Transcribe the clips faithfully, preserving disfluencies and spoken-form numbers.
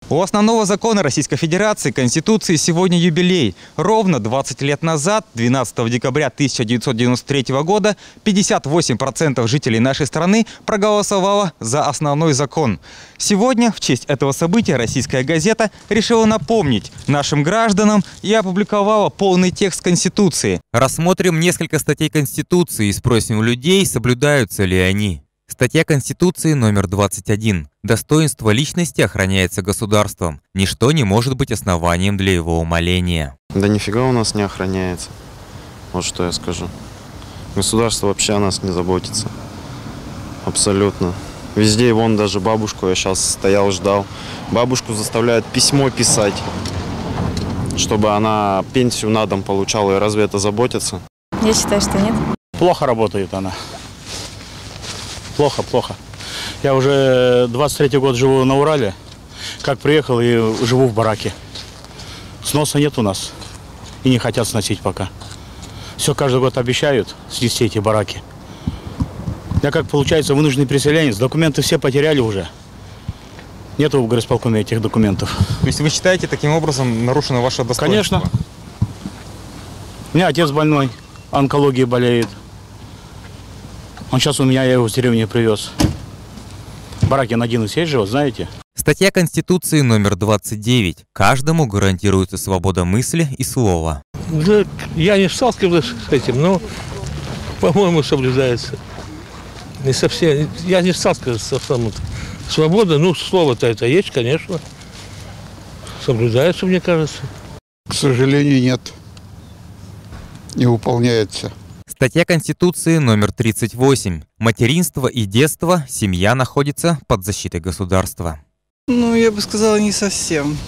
У основного закона Российской Федерации, Конституции, сегодня юбилей. Ровно двадцать лет назад, двенадцатого декабря тысяча девятьсот девяносто третьего года, пятьдесят восемь процентов жителей нашей страны проголосовало за основной закон. Сегодня, в честь этого события, «Российская газета» решила напомнить нашим гражданам и опубликовала полный текст Конституции. Рассмотрим несколько статей Конституции и спросим у людей, соблюдаются ли они. Статья Конституции номер двадцать один. Достоинство личности охраняется государством. Ничто не может быть основанием для его умаления. Да нифига у нас не охраняется. Вот что я скажу. Государство вообще о нас не заботится. Абсолютно. Везде, вон даже бабушку, я сейчас стоял, ждал. Бабушку заставляют письмо писать, чтобы она пенсию на дом получала. И разве это заботится? Я считаю, что нет. Плохо работает она. Плохо, плохо. Я уже двадцать третий год живу на Урале. Как приехал и живу в бараке. Сноса нет у нас. И не хотят сносить пока. Все каждый год обещают снести эти бараки. Я, как получается, вынужденный переселенец. Документы все потеряли уже. Нету в горосполкоме этих документов. То есть вы считаете, таким образом нарушено ваше достоинство? Конечно. У меня отец больной, онкологией болеет. Он сейчас у меня, я его в деревню привез. Баракин один и есть же, вот знаете. Статья Конституции номер двадцать девять. Каждому гарантируется свобода мысли и слова. Да, я не сталкивался с этим, но, по-моему, соблюдается. Не совсем. Я не сталкивался со самым. Свобода, ну, слово-то это есть, конечно. Соблюдается, мне кажется. К сожалению, нет. Не выполняется. Статья Конституции номер тридцать восемь. Материнство и детство, семья находится под защитой государства. Ну, я бы сказала, не совсем.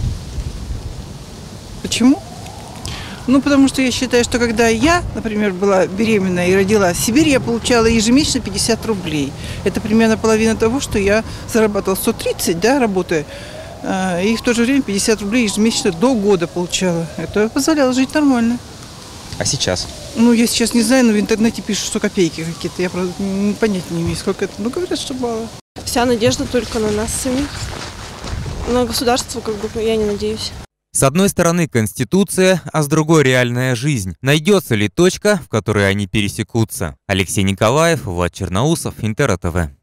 Почему? Ну, потому что я считаю, что когда я, например, была беременна и родила в Сибири, я получала ежемесячно пятьдесят рублей. Это примерно половина того, что я зарабатывала сто тридцать, да, работая. И в то же время пятьдесят рублей ежемесячно до года получала. Это позволяло жить нормально. А сейчас? Ну, я сейчас не знаю, но в интернете пишут, что копейки какие-то. Я, правда, понятия не имею, сколько это. Ну, говорят, что мало. Вся надежда только на нас самих. На государство, как бы, я не надеюсь. С одной стороны Конституция, а с другой реальная жизнь. Найдется ли точка, в которой они пересекутся? Алексей Николаев, Влад Черноусов, Интер ТВ.